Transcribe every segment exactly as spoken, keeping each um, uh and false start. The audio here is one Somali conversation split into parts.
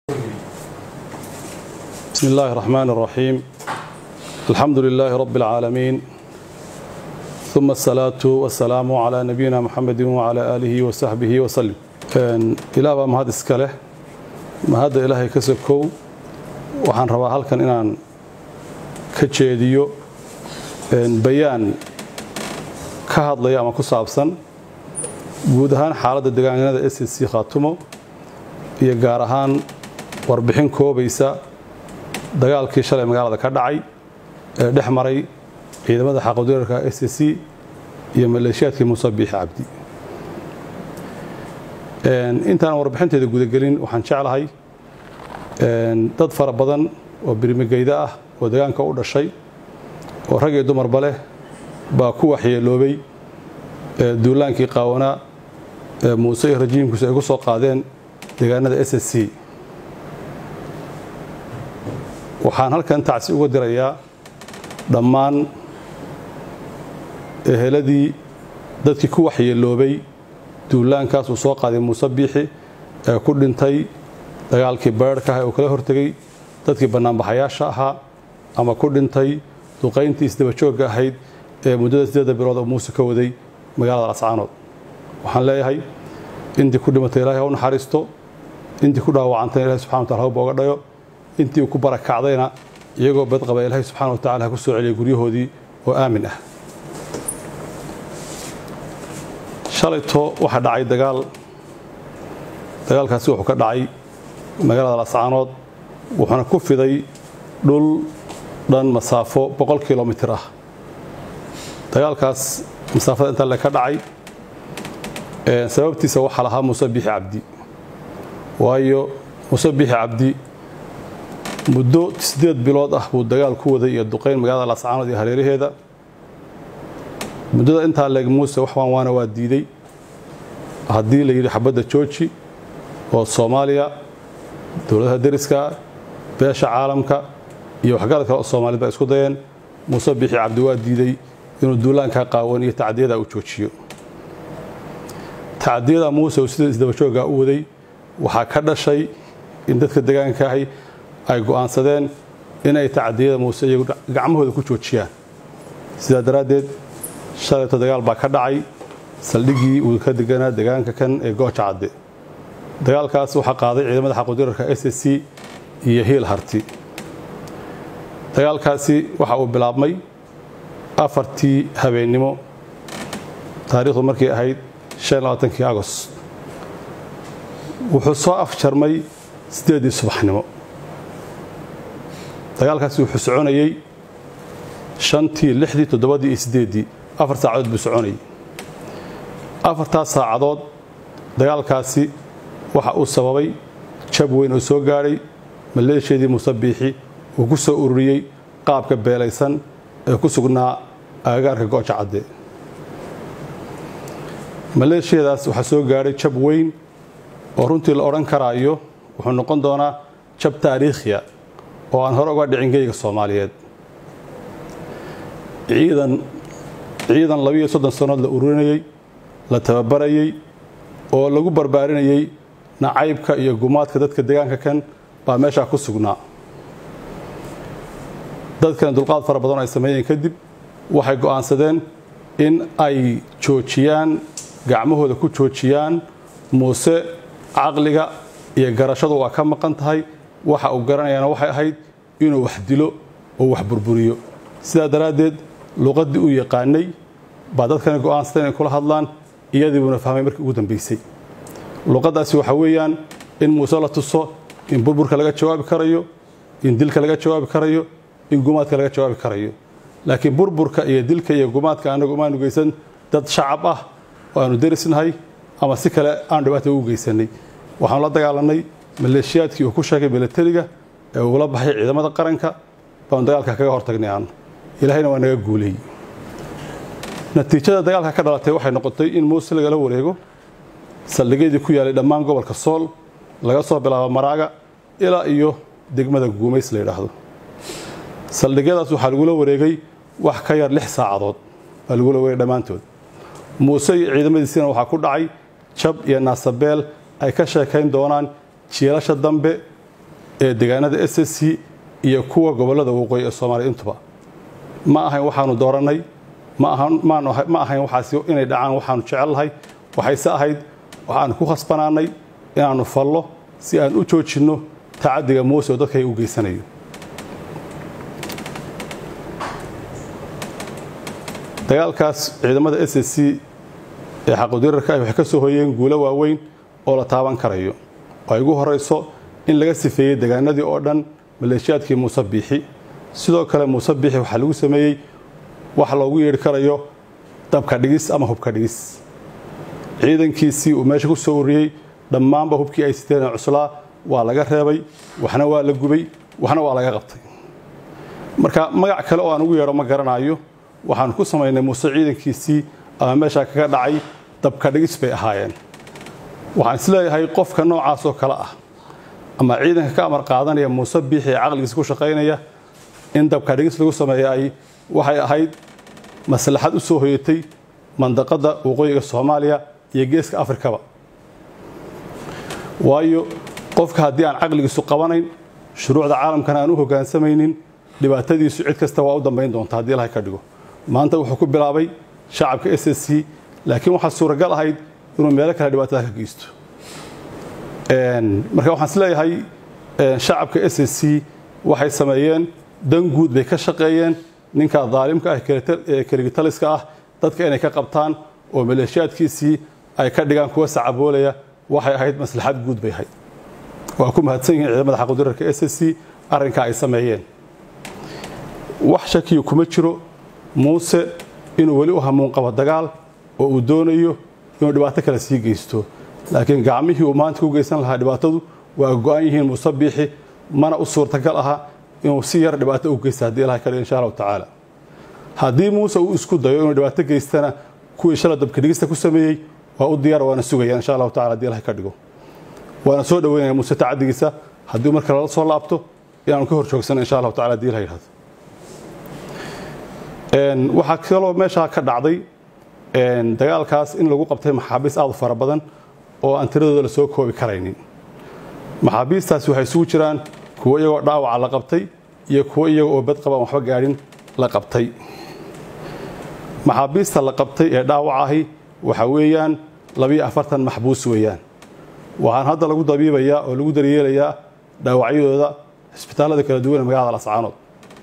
بسم الله الرحمن الرحيم. الحمد لله رب العالمين، ثم الصلاة والسلام على نبينا محمد وعلى آله وصحبه وسلم. إلى ما هذا إسكاله ما هذا إلهي كسبكو وحن روا هالكن إنان كتشيديو بيان كهاد ليا ما كصابسن جودهان حالة الدجاجة هذا إس سي خاتمه يجارهان warbixin koobaysa dagaalkii shalay magaalada ka dhacay ee dhexmaray ciidamada xaqoodirka S S C iyo maleeshiyaadkii Muuse Biixi Cabdi. een intaan warbixinteeda guud galin waxaan jeclahay een dad fara badan oo birmigeyda ah oo deegaanka u dhashay oo rag iyo dumar bale baa ku waxyeeloobay ee duulaankii qaawana ee Muuse iyo rajiimkiisa ay ku soo qaadeen deegaanada S S C. waxaan halkan tacsi uga dirayaa dhammaan eheladii dadkii ku waxyeeloobay duulaankaas uu soo qaaday Muuse Biixi ee ku dhintay dagaalkii beerka ah oo kala hortagay dadkii banaanbaxayaasha ahaa ama ku dhintay duqeyntii isdaba joogga ahayd ee muddada sideed bilood oo Muuse ka waday magaalada Ascaanood. waxaan leeyahay intii ku dhimatay Ilaahay ha u naxariisto, intii ku dhaawacantay Ilaahay subxaanahu wa ta'aala ha u booga dhayo, intii ku barakacdayna iyagoo bad qaba Ilaahay subxaanahu wa ta'aala ku soo celiyay guryahoodii oo aamin ah. shalayto waxa dhacay dagaal dagaalkaasi wuxuu ka dhacay magaalada Ascaanood wuxuuna ku fiday dhul dhan masaafo boqol kiiloomitir ah. dagaalkaas masaafada inta la ka dhacay ee sababtiisa waxa lahaa Muuse Biixi Cabdi, waayo Muuse Biixi Cabdi muddo sideed bilood ah buu dagaal ku waday iyo duqeyn magaalada Ascaanood iyo hareeraheeda. muddada inta leeg Muuse wax waan waana waa diiday haddii la yiri xabadda jooji oo Soomaaliya dawladda deriska beesha caalamka iyo waxgarad kale oo Soomaalida isku dayeen. Muuse Biixi Cabdi waa diiday inuu duulaanka qaawan iyo tacdiyada u joojiyo. tacdiyada Muuse oo sida isdaba joogga u waday waxa ka dhashay in dadka deegaanka ahi ay go'aansadeen inay tacdiyada Muuse iyagu gacmahooda ku joojiyaan. sida daraadeed shalayto dagaal baa ka dhacay saldhigii uu ka deganaa deegaanka kan ee Gooja Cadde. dagaalkaas waxa qaaday ciidamada xaqoodirka S S C iyo Hiil Harti. dagaalkaasi waxa uu bilaabmay afartii habeenimo taariikhdu markii ahayd shan iyo labaatankii Agost. wuxuu soo afjarmay sideedii subaxnimo. dagaalkaasi wuxuu soconayay shantii lixdii toddobadii iyo sideedii afar saacadood buu soconayay. afartaas saacadood dagaalkaasi waxa uu sababay jab weyn oo soo gaaray maleeshiyadii Muuse Biixi uu ku soo ururiyay qaabka beelaysan ee ku sugnaa agagaarka Gooja Cadde. maleeshiyadaas waxa soo gaaray jab weyn oo runtii la oran karaayo wuxuu noqon doonaa jab taariikhi ah oo aan hore uga dhicin geeyga Soomaaliyeed. ciidan ciidan laba iyo soddon sano la ururinayay, la tababarayay oo lagu barbaarinayay nacaybka iyo gumaadka dadka deegaanka kan baa meesha ku sugnaa. dadkan dulqaad fara badan ay sameeyeen kadib waxay go'aansadeen in ay joojiyaan gacmahooda ku joojiyaan Muuse. caqliga iyo garashadu waa ka maqan tahay, waxa uu garanayana waxay ahayd inuu wax dilo oo wax burburiyo. sida daraadeed luqadii uu yaqaanay baa dadkan go'aansadeen inay kula hadlaan, iyadiibuna fahmay markii ugu dambeysay. luqadaasi waxa weeyaan in Muuse la tuso in burburka laga jawaabi karayo, in dilka laga jawaabi karayo, in gumaadka laga jawaabi karayo. laakiin burburka iyo dilka iyo gumaadka anagu ma nugeysan dad shacab ah oo aanu derisnahay ama si kale aan dhibaato ugu geysanay. waxaan la dagaalanay maleeshiyaadkii uu ku sheegay militariga ee uu la baxay ciidamada qaranka baan dagaalka kaga hortagnay aan Ilaahayna waa naga guuleeyay. natiijada dagaalka ka dhalatay waxay noqotay in Muuse laga la wareego saldhigyadii ku yaalay dhammaan gobolka Sool laga soo bilaabo Maraaga ilaa iyo degmada Guumeys la yiraahdo. saldhigyadaas waxa lagu la wareegay wax ka yar lix saacadood baa lagu la wareegay dhamaantood. Muuse iyo ciidamadiisina waxa ku dhacay jab iyo naasabeel ay ka sheekayn doonaan jiilasha dambe ee deegaanada S S C iyo kuwa gobolada waqooyi ee Soomaaliya intuba ma ahayn waxaanu dooranay ma ahan ma ahayn waxaas inay dhacaan waxaanu jecelahay waxayse ahayd waxaanu ku khasbanaanay inaanu fallo si aan u joojino tacadiga Muuse oo dadka ay u geysanayo dagaalkaas ciidamada S S C ee xaqoodirka ay wax ka soo hoyeen guulo waaweyn oo la taaban karayo ay ugu horeyso in laga sifeeyay deegaanadii oo dhan maleeshiyaadkii Muuse Biixi sidoo kale Muuse Biixi waxa lagu sameeyay wax loogu yeeri karayo dabka dhigis ama hubka dhigis ciidankiisii uu meesha ku soo uriyay dhammaanba hubkii ay siteen cuslaa waa laga reebay waxna waa la gubay waxna waa laga qabtay marka magac kale oo aan ugu yeero ma garanayo waxaan ku sameeynay Muuse ciidankiisii ama meesha kaga dhacay dabka dhigis bay ahaayeen waxaan isleeyahay qofka noocaas oo kala ah ama ciidanka ka amar qaadanaya Muuse Biixi aqligiisa ku shaqeynaya in dabka dhigis lagu sameeyay waxay ahayd maslaxad u soo hoyatay mandaqada waqooyiga Soomaaliya iyo geeska Afrikaba waayo qofka hadii aan aqligiisu qabanayn shuruucda caalamkana aan u hoggaansamaynin dhibaatadiisu cid kasta waa u dambeyn doontaa hadii Ilaahay ka dhigo maanta wuxuu ku bilaabay shacabka S S C laakiin waxa suuragal ahayd inuu meel kale dhibaatada ka geysto een marka waxaan isleeyahay shacabka S S C waxay sameeyeen dan guud bay ka shaqeeyeen ninka daalimka ah ee kaligitaliska ah dadka inay ka qabtaan oo maleeshiyaadkiisii ay ka dhigaan kuwa sacaboolaya waxay ahayd maslaxad guud bay ahayd waa ku mahadsan yihiin ciidamada xaqoodirka S S C arrinka ay sameeyeen wax shaki kuma jiro Muuse inuu wali u hamuun qabo dagaal oo uu doonayo inuu dhibaato kale sii geysto laakiin gacmihii uu maanta ku geysan lahaa dhibaatadu waa go'an yihiin Muuse Biixi mana u suurtagal aha inuu si yar dhibaato u geysto hadii Ilaahay ka dhigo insha Allah taala hadii Muuse uu isku dayo inuu dhibaato geystana kuwii shalay dabka dhigista ku sameeyay waa u diyaar waana sugayaan insha Allah taala hadii Ilaahay ka dhigo waana soo dhaweynaa Muuse tacadigiisa hadii marka la soo laabto inaan ka hor joogsan insha Allah taala hadii Ilaahay yiraahdo een waxa kale meesha ka dhacday een dagaalkaas in lagu qabtay maxaabiis aad u fara badan oo aan tiradooda la soo koobi karaynin maxaabiistaas waxay isugu jiraan kuwa iyagoo dhaawac la qabtay iyo kuwa iyagoo bad qaban waxba gaarin la qabtay maxaabiista la qabtay ee dhaawac ahi waxa weeyaan laba iyo afartan maxbuus weeyaan waxaan hadda lagu dabiibayaa oo lagu daryeelayaa dhaawacyadooda isbitaalada kala duwan ee magaalada Lascaanood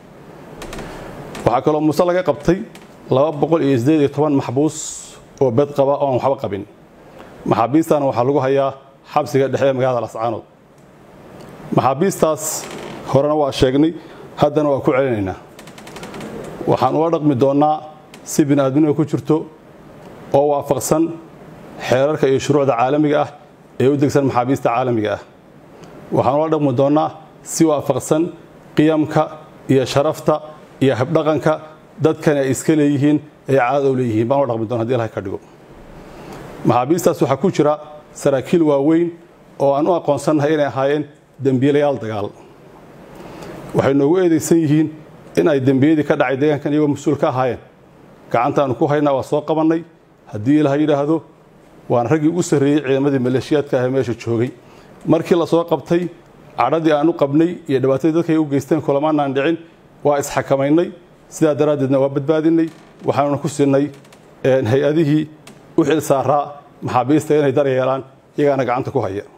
waxa kaloo Muuse laga qabtay laba boqol iyo siddeed iyo toban maxbuus oo bad qaba oo waxba qabin maxaabiistan waxa lagu hayaa xabsiga dhexe ee magaalada Lascaanood maxaabiistaas horena waa sheegnay haddana waa ku celinaynaa waxaan u dhaqmi doonaa si bini'aadamnimo ku jirto oo waafaqsan xeerarka iyo shuruucda caalamiga ah ee u degsan maxaabiista caalamiga ah waxaan u dhaqmi doonaa si waafaqsan qiyamka iyo sharafta iyo habdhaqanka dadkan ay iska leeyihiin ee caado u leeyihiin baan u dhaqmi doonaa hadii Ilaahay ka dhigo maxaabiistaas waxa ku jira saraakiil waaweyn oo aan u aqoonsanahay inay ahaayeen dambiilayaal dagaal waxay noogu eedeysan yihiin in ay dambiyadii ka dhacay deegaankan iyagoo mas'uul ka ahaayeen gacantaanu ku haynaa waa soo qabanay haddii Ilaahay yiraahdo waan raggii ugu sareeyay ciidamadii maleeshiyaadka ah ee meesha joogay markii la soo qabtay cadhadii aanu qabnay iyo dhibaatadii dadka ay u geysteen kulamaanaan dhicin waa isxakamaynay sidaa daraaddeedna waa badbaadinay waxaanu ku siinay hay-adihii u xil saaraa maxaabiista inay daryeelaan iyagaana gacanta ku haya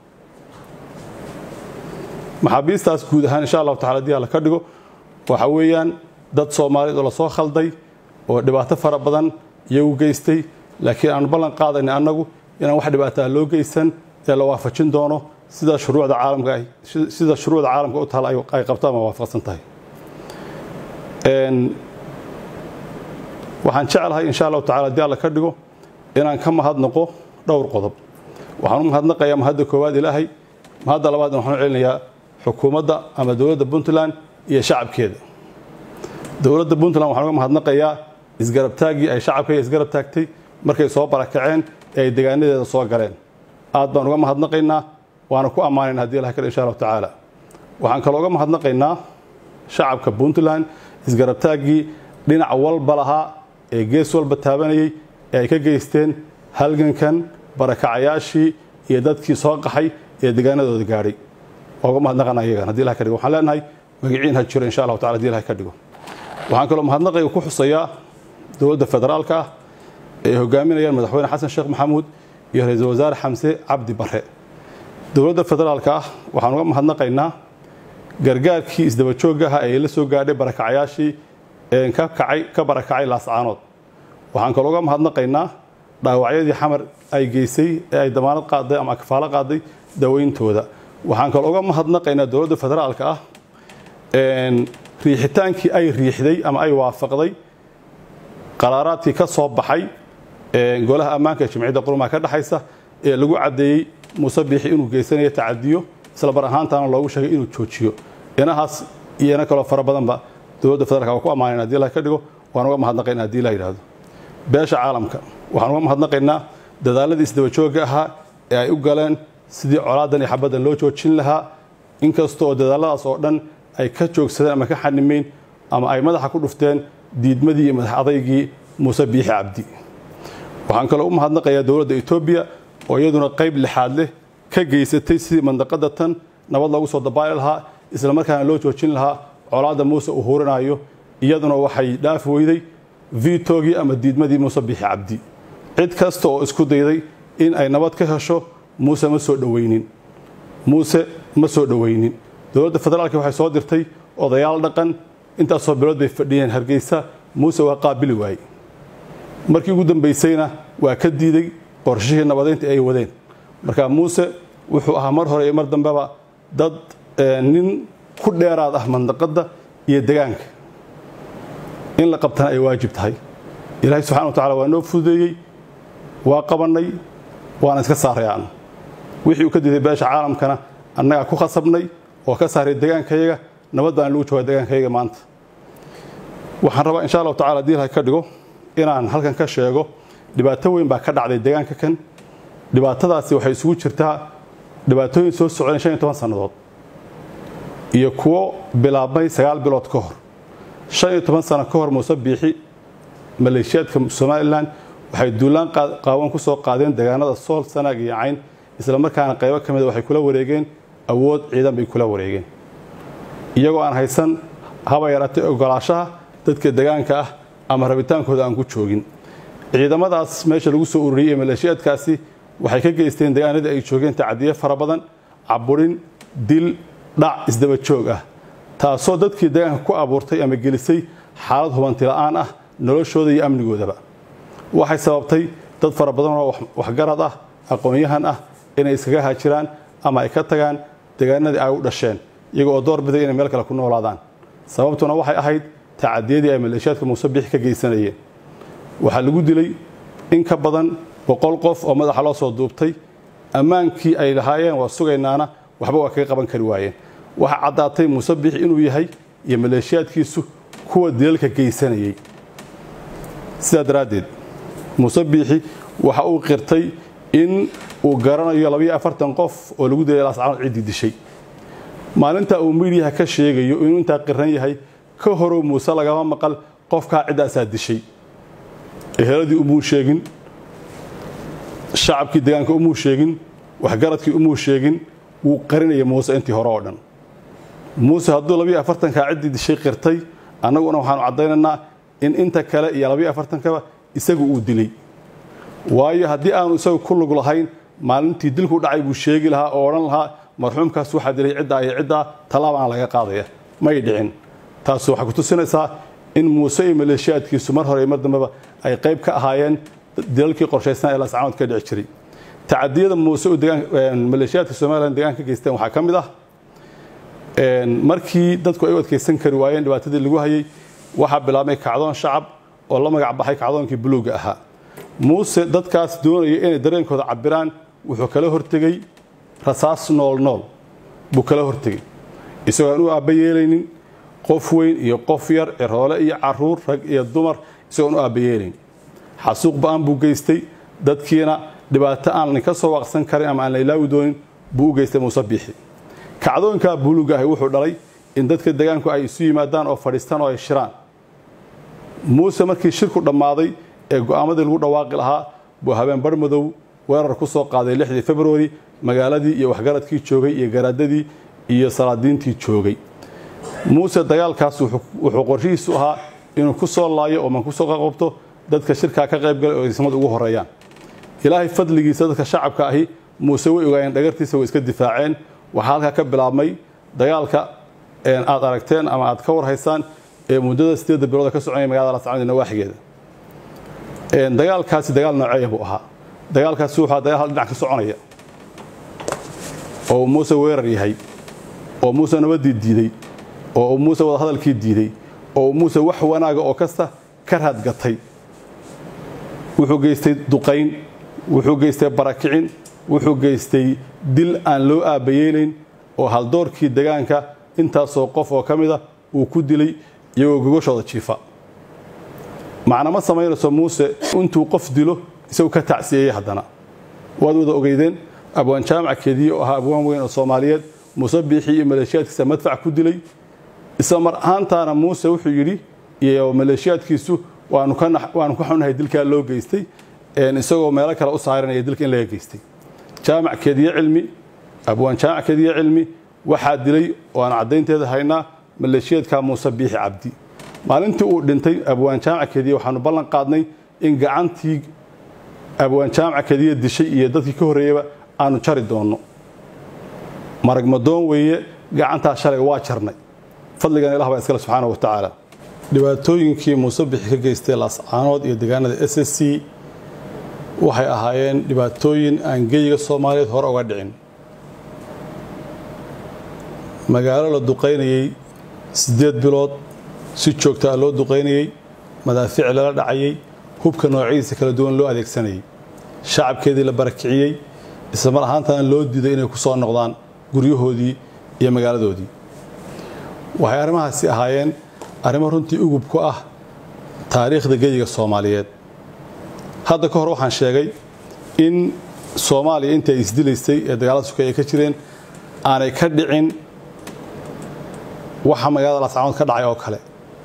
maxaabiistaas guud ahaan insha Allah taala hadii la ka dhigo waxa weeyaan dad Soomaaliyeed oo la soo khalday oo dhibaato fara badan iyagu geystay laakiin aan ballan qaadayna anagu inaan wax dhibaato loo geysan ee la waafajin doono sida shuruucda caalamka sida shuruucda caalamka u taal ay qabtaan ma waafaqsan tahay een waxaan jecelahay insha Allah taala hadii la ka dhigo inaan ka mahadnaqo dhowr qodob waxaan u mahadnaqayaa mahadda koowaad Ilaahay mahadda labaad waxaan u celinayaa xukuumadda ama dawladda Puntland iyo shacabkeeda dawladda Puntland waxaan uga mahadnaqayaa isgarab taagi ay shacabka isgarab taagtay markay soo barakaceen ee deegaanadeeda soo galeen aad baan uga mahadnaqaynaa waana ku ammaanaynaa hadii Ilaahay ka insha Allah taala waxaan kale uga mahadnaqaynaa shacabka Puntland isgarab taagi dhinac walba laha ee gees walba taabanayay ee ay ka geysteen halgankan barakacayaashii iyo dadkii soo qaxay ee deegaanadooda gaaray uga mahadnaqana iyagan haddii ilahay ka dhigo waxaan leenahay magaciin ha jiro insha allahu tacala haddii ilahay ka dhigo waxaan kaloo mahadnaqayga ku xusayaa dowladda federaalka ah ee hogaaminayaan madaxweyne xasan sheekh maxamuud iyo ra-iisul wasaare xamse cabdi barre dowladda federaalka ah waxaan uga mahadnaqaynaa gargaarkii isdaba joogga ah ee la soo gaadhay barakacayaashii ee ka kacay ka barakacay laascaanood waxaan kaloo uga mahadnaqaynaa dhaawacyadii xamar ay geysay ee ay damaanad qaaday ama kafaalo qaaday daweyntooda waxaan kaloo uga mahadnaqaynaa dowladda federaalka ah riixitaankii ay riixday ama ay waafaqday qaraaraadkii ka soo baxay golaha ammaanka ee jamciyadda qurumaha ka dhaxaysa ee lagu caddeeyey muuse biixi inuu geysanayo tacadiyo isla bar ahaantaana loogu sheegay inuu joojiyo inahaas iyo ina kaloo fara badanba dowladda federaalka waa ku ammaanayn haddii ilahay ka dhigo waan uga mahadnaqaynaa haddii ilaha yidhaahdo beesha caalamka waxaan uga mahadnaqaynaa dadaaladii isdaba joogga ahaa ee ay u galeen sidii colaadan iyo xabaddan loo joojin lahaa inkasta oo dadaaladaas oo dhan ay ka joogsadeen ama ka xanimeyn ama ay madaxa ku dhufteen diidmadii iyo madax adaygii muuse biixi cabdi waxaan kaloo u mahadnaqayaa dowladda etoobiya oo iyaduna qayb lixaad leh ka geysatay sidii mandaqada tan nabad loogu soo dabaali lahaa isla markaana loo joojin lahaa colaadda muuse uu huurinayo iyaduna waxay dhaafi weyday vitogii ama diidmadii muuse biixi cabdi cid kasta oo isku dayday in ay nabad ka hesho muuse ma soo dhoweynin muuse ma soo dhoweynin dowladda federaalka waxay soo dirtay odayaal dhaqan intaasoo bilood bay fadhiyeen hargeysa muuse waa qaabili waayey markii ugu dambaysayna waa ka diiday qorshihii nabadeynta ay wadeen marka muuse wuxuu ahaa mar hore iyo mar dambeba dad nin ku dheeraad ah mandaqada iyo deegaanka in la qabtana ay waajib tahay ilaahay subxaana wa tacaala waa noo fududeeyey waa qabanay waana iska saarayaan wixii uu ka diiday beesha caalamkana annagaa ku khasabnay oo ka saaray deegaankayaga nabad baan lagu joogaa deegaankayaga maanta waxaan rabaa insha allahu tacala haddii ilahay ka dhigo inaan halkan ka sheego dhibaato weyn baa ka dhacday deegaanka kan dhibaatadaasi waxay isugu jirtaa dhibaatooyin soo socdeen shan iyo toban sannadood iyo kuwo bilaabmay sagaal bilood ka hor shan iyo toban sano ka hor muuse biixi maleeshiyaadka somalilan waxay duulaan qaawan ku soo qaadeen deegaanada sool sanaag iyo cayn isla markaana qaybo ka mid waxay kula wareegeen awood ciidan bay kula wareegeen iyagoo aan haysan haba yaraatay ogolaashaha dadka deegaanka ah ama rabitaankooda aan ku joogin ciidamadaas meesha lagu soo ururiyey ee maleeshiyaadkaasi waxay ka geysteen deegaanadii ay joogeen tacadiye fara badan caburin dil dhac isdaba joog ah taasoo dadkii deegaanka ku abuurtay ama gelisay xaalad hubanti la'aan ah noloshooda iyo amnigoodaba waxay sababtay dad fara badan oo waxgarad ah aqoon-yahan ah inay iskaga haajiraan ama ay ka tagaan deegaanadii ay u dhasheen iyagoo oo door biday inay meel kale ku noolaadaan sababtuna waxay ahayd tacadiyadii ay maleeshiyaadka muuse biixi ka geysanayeen waxaa lagu dilay in ka badan boqol qof oo madaxa loo soo duubtay ammaankii ay lahaayeen waa sugaynaana waxba waa kaga qaban kari waayeen waxaa caddaatay muuse biixi inuu yahay iyo maleeshiyaadkiisu kuwa dilalka geysanayay sidaa daraaddeed muuse biixi waxa uu qirtay in uu garanayo labayo afartan qof oo lagu dilay laascaanood ciddii dishay maalinta uu miidiyaha ka sheegayo inuu intaa qiran yahay ka horow muuse lagama maqal qofkaa ciddaasaa dishay eheladii umuu sheegin shacabkii deegaanka umuu sheegin waxgaradkii umuu sheegin wuu qarinaya muuse intii hore oo dhan muuse hadduu labayo afartankaa ciddii dishay qirtay annaguna waxaanu caddaynaynaa in inta kale iyo labayo afartankaba isagu uu dilay waayo haddii aanu isagu ku lug lahayn maalintii dilku dhacay buu sheegi lahaa oo odhan lahaa marxuumkaas waxaa dilay ciddaa iyo ciddaa tallaabaan laga qaadaya may dhicin taas waxay ku tusinaysaa in muuse iyo maleeshiyaadkiisu mar hore iyo mar dambeba ay qayb ka ahaayeen dilalkii qorshaysnaa ee laascaanood ka dhici jiray tacadiyada muuse oo maleeshiyaadka somalilan deegaanka ka geysteen waxaa ka mid ah markii dadku ay u adkaysan kari waayeen dhibaatadii lagu hayay waxaa bilaabmay kacdoon shacab oo la magac baxay kacdoonkii buluugga ahaa muuse dadkaas doonaya inay dareenkooda cabiraan wuxuu kala hortegey rasaas nool nool buu kala hortegey isagoo aan u aabba yeelaynin qof weyn iyo qof yar ciroole iyo caruur rag iyo dumar isagoon u aabba yeelayn xasuuq ba'an buu geystay dadkiina dhibaato aan ka soo waaqsan karin ama aan la ilaawi doonin buu u geystay muuse biixi kacdoonkaa buluugga ahi wuxuu dhalay in dadka deegaanku ay isu yimaadaan oo fadhiistaan oo ay shiraan muuse markii shirku dhammaaday ee go'aamadii lagu dhawaaqi lahaa buu habeen barmadow weerar ku soo qaaday lixdii februari magaaladii iyo waxgaradkii joogay iyo garaadadii iyo salaadiintii joogay muuse dagaalkaas wuxuu qorshihiisu ahaa inuu ku soo laayo oo man ku soo qabto dadka shirka ka qayb galay oo ismad ugu horeeyaan ilaahay fadligiisa dadka shacabka ahi muuse way ogaayeen dhagartiisa way iska difaaceen waxa halka ka bilaabmay dagaalka een aad aragteen ama aad ka war haysaan ee muddada sideed bilood ka soconay magaalada Laascaanood nawaaxigeeda een dagaalkaasi dagaal noocee buu ahaa dagaalkaasi wuxuu dagaal hal dhinac ka soconaya oo muuse weerar yahay oo muuse nabadii diiday oo muuse wada hadalkii diiday oo muuse wax wanaaga oo kasta ka raad gatay wuxuu geystay duqayn wuxuu geystay barakicin wuxuu geystay dil aan loo aabayeelin oo hal doorkii deegaanka intaas oo qof oo kamida uu ku dilay iyagoo gogashooda jiifa macna ma sameeynayso muuse intuu qof dilo isagoo ka tacsiyay hadana waad wada ogeydeen abwaan jaamac keedii oo ahaa abwaan weyn oo Soomaaliyeed muuse biixi iyo maleeshiyaadkiisa madfac ku dilay isla mar ahaantaana muuse wuxuu yiri iyo maleeshiyaadkiisu waanu ka waanu ka xunahay dilka loo geystay een isagoo meel kale u saaranaya dilka in laga geystay jaamac keedii cilmi abwaan jaamac keedii cilmi waxa dilay oo aan cadeynteeda haynaa maleeshiyaadka muuse biixi cabdi maalintii uu dhintay abwaan jaamac keedii waxaanu ballan qaadnay in gacantii abwaan jaamac keedii dishay iyo dadkii ka horeeyaba aanu jari doono marag madoon weeye gacanta shalay waa jarnay fadligan ilaahay iska subhanahu wa ta'ala dhibaatooyinkii muuse biixi ka geystay Laascaanood iyo deegaanada S S C waxay ahaayeen dhibaatooyin aan geeyiga Soomaaliyeed hore uga dhicin magaalo la duqeynayay sideed bilood si joogto ah loo duqeynayay madaafiic la dhacayay hubka noocyadiisa kala duwan loo adeegsanayay shacabkeedii la barakiciyay isla mar ahaantaana loo diiday inay ku soo noqdaan guryahoodii iyo magaaladoodii waxay arrimahaasi ahaayeen arrimo runtii ugub ku ah taariikhda geeyiga Soomaaliyeed hadda ka hor waxaan sheegay in Soomaaliya inta isdilaysay ee dagaalada suuqay ka jireen aanay ka dhicin waxa magaalada Laascaanood ka dhacay oo kale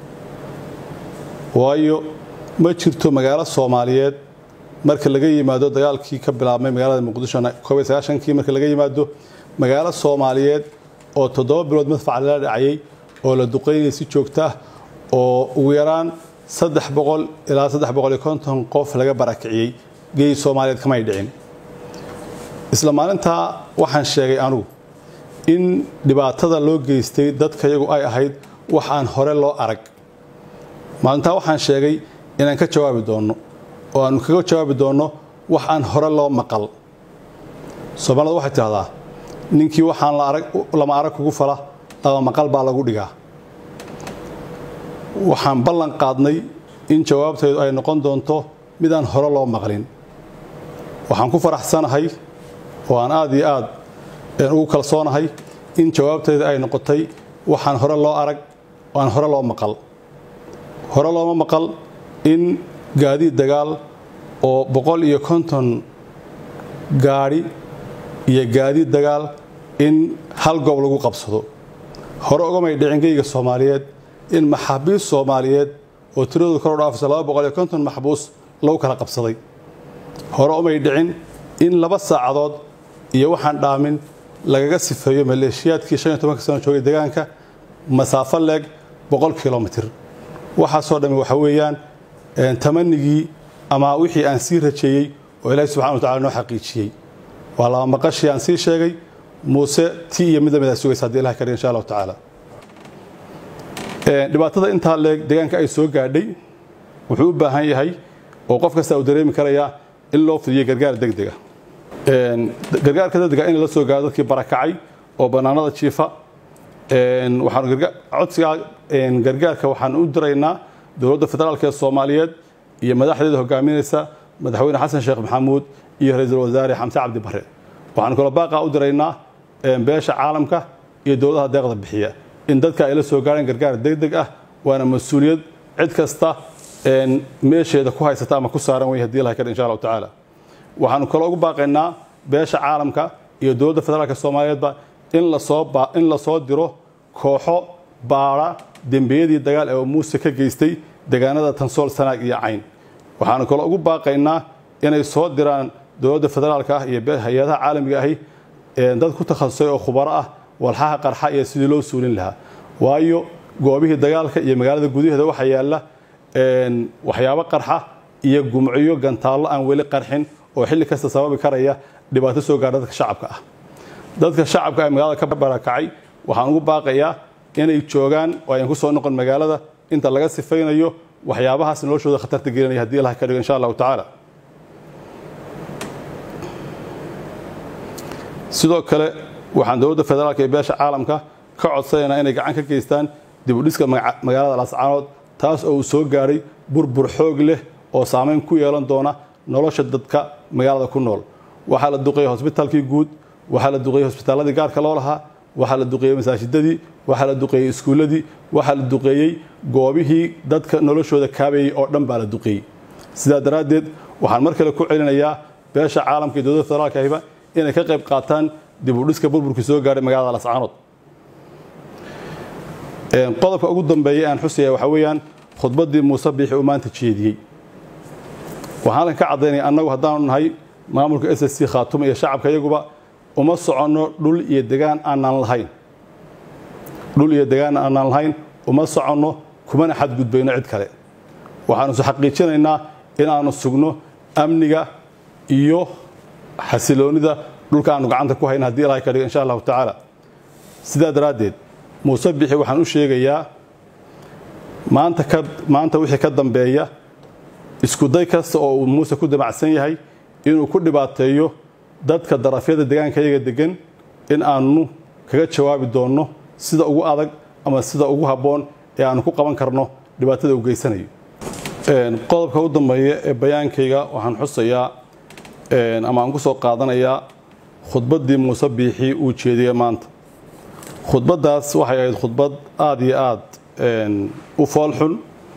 waayo ma jirto magaalo Soomaaliyeed marka laga yimaado dagaalkii ka bilaabmay magaalada Muqdisho koob iyo sagaashan-kii marka laga yimaado magaalo Soomaaliyeed oo toddoba bilood madfac la dhacayay oo la duqeynay si joogto ah oo ugu yaraan saddex boqol ilaa saddex boqol iyo konton qof laga barakiciyay geey Soomaaliyeed kama dhicin isla maalinta waxaan sheegay anigu in dhibaatada loo geystay dadka iyagu ay ahayd wax aan hore loo arag maalinta waxaan sheegay inaan ka jawaabi doono oo aan kaga jawaabi doono wax aan hore loo maqal Soomaalida waxay tiraahdaa ninkii waxaan la arag lama arag kugu fala ama maqal baa lagu dhigaa waxaan ballan qaadnay in jawaabteedu ay noqon doonto mid aan hore loo maqlin waxaan ku faraxsanahay oo aan aad iyo aad ugu kalsoonahay in jawaabteedu ay noqotay waxaan hore loo arag oo aan hore loo maqal hore looma maqal in gaadiid dagaal oo boqol iyo konton gaari iyo gaadiid dagaal in hal goob lagu qabsado hore uga may dhicin geeyiga Soomaaliyeed in maxaabiis Soomaaliyeed oo tiradoodu kor u dhaafayso laba boqol iyo konton maxbuus lagu kala qabsaday hore uma dhicin in laba saacadood iyo waxaan dhaamin lagaga sifeeyo maleeshiyaadkii shan iyo toban sano joogay deegaanka masaafo leeg boqol kiiloomitir waxa soo dhamay waxa weeyaan tamanigii ama wixii aan sii rajeeyay oo Ilaahay subhanahu wa ta'ala noo xaqiijiyay waa la maqashii aan sii sheegay muuse tii iyo mid mid ah sugaysa hadii Ilaahay ka insha Allah ta'ala ee dhibaatada inta leeg deegaanka ay soo gaadhay wuxuu u baahan yahay oo qof kasta uu dareemi karaya in loo fidiyo gargaar degdeg ah een gargaarka degdeg ah in la soo gaado dadkii barakacay oo banaanada jiifa een waxaan gargaar codsiga een gargaarka waxaan u diraynaa dawladda federaalka ee Soomaaliyeed iyo madaxdeeda hogaaminaysa madaxweyne Xasan Sheekh Maxamuud iyo ra'iisul wasaare Xamse Cabdi Barre waxaan kula baaqa u diraynaa een beesha caalamka iyo dawladaha deeqda bixiya in dadka ay la soo gaaraan gargaar degdeg ah waana mas'uuliyad cid kasta een meesheeda ku haysata ama ku saaran way hadii Ilaahay ka insha Allah ta'ala waxaan kala ugu baaqaynaa beesha caalamka iyo dawladda federaalka Soomaaliyeed in la soo in la soo diro kooxo baara dambiyadii dagaal ee muuse ka geystay deegaanada Tansool Sanaag iyo Cayn waxaan kala ugu baaqaynaa inay soo diraan dawladda federaalka iyo hay'adaha caalamiga ah ee dad ku takhasusay oo khubaro ah walxaha qarxa iyo sidii loo suulin lahaa waayo goobihii dagaalka iyo magaalada gudaheeda waxa yaala een waxyaabo qarxa iyo gumciyo gantaallo aan weli qarxin oo xilli kasta sababi karaya dhibaato soo gaarta dadka shacabka ah dadka shacabka ee magaalada ka barakacay waxaan ugu baaqayaa inay joogaan oo ay ku soo noqon magaalada inta laga sifaynayo waxyaabahaas noloshooda khatarta gelinaya hadii Allah ka dhigo insha Allah ta'ala sidoo kale waxaan dowladda federaalka ee beesha caalamka ka codsanaynaa inay gacan ka geystaan dib u dhiska magaalada Laascaanood taas oo soo gaaray burbur xoog leh oo saameyn ku yeelan doona nolosha dadka magaalada ku nool waxa la duqeeyay hospitaalkii guud waxa la duqeeyay hospitaaladii gaarka loo lahaa waxa la duqeeyay masaajidadii waxa la duqeeyay iskuuladii waxa la duqeeyay goobihii dadka noloshooda kaabayay oo dhan baa la duqeeyay sidaa daraadeed waxaan mar kale ku celinayaa beesha caalamka ee dowladda federaalka ah inay ka qayb qaataan dib u dhiska burburkii soo gaaray magaalada Laascaanood een qodobka ugu dambeeyay aan xusaya waxa weeyaan khudbadii Muuse Biixi oo maanta jeediyay waxaan ka cadeynay annagu haddaan nahay maamulka S S C Khaatumo iyo shacabka iyaguba uma socono dhul iyo deegaan aan lahayn dhul iyo deegaan aan lahayn uma socono kuma xad gudbayno cid kale waxaan soo xaqiijinaynaa in aanu sugno amniga iyo xasiloonida dhulka aanu gacanta ku hayna hadii Ilaahay ka dhigo insha Allah ta'ala sida daraadeed Muuse Biixi waxaan u sheegayaa maanta ka maanta wixii ka dambeeya isku day kasta oo Muuse ku damacsan yahay inuu ku dhibaateeyo dadka darafyada deegaanka iyaga degan in aanu kaga jawaabi doono sida ugu adag ama sida ugu haboon ee aanu ku qaban karno dhibaatada uu geysanayo een qodobka u dambeeya ee bayaankayga waxaan xusayaa een ama aan ku soo qaadanayaa khudbadii Muuse Biixi uu jeediyay maanta khudbadaas waxay ahayd khudbad aad iyo aad een u foolxun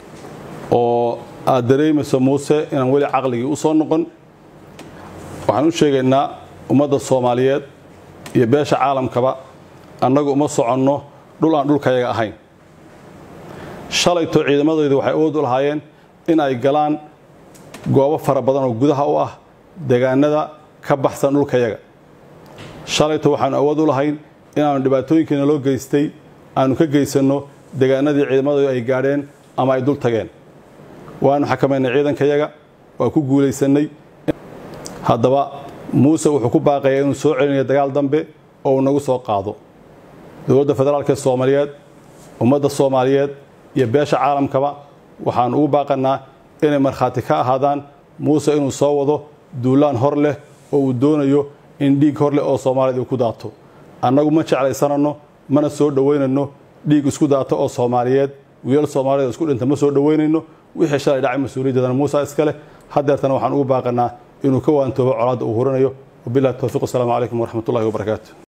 oo aad dareemayso Muuse inaan weli aqligii u soo noqon waxaan u sheegaynaa ummadda Soomaaliyeed iyo beesha caalamkaba annagu uma soconno dhul aan dhulkayaga ahayn shalayto ciidamadoodu waxay awood u lahaayeen in ay galaan goobo fara badan oo gudaha u ah deegaanada ka baxsan dhulkayaga shalayto waxaan awood u lahayn in aanu dhibaatooyinkeena loo geystay aanu ka geysano deegaanadii ciidamadoodu ay gaadheen ama ay dul tageen waanu xakameynay ciidankayaga waa ku guulaysanay haddaba Muuse wuxuu ku baaqayaa inuu soo celinayo dagaal dambe oo uu nagu soo qaado dowladda federaalka Soomaaliyeed ummadda Soomaaliyeed iyo beesha caalamkaba waxaan ugu baaqanaa inay marxaati ka ahaadaan Muuse inuu soo wado duulaan hor leh oo uu doonayo in dhiig hor leh oo Soomaaliyeed ku daato annagu ma jeclaysanano mana soo dhaweynano dhiig isku daato oo Soomaaliyeed wiil Soomaaliyeed isku dhinta ma soo dhaweynayno wixii shalay dhacay mas'uuliyadda Muuse iskale hadeertana waxaan ugu baaqanaa inuu ka waantoobo colaad uu horanayo wabillahi tawfiiq assalamu alaykum wa rahmatullahi wa barakaatuh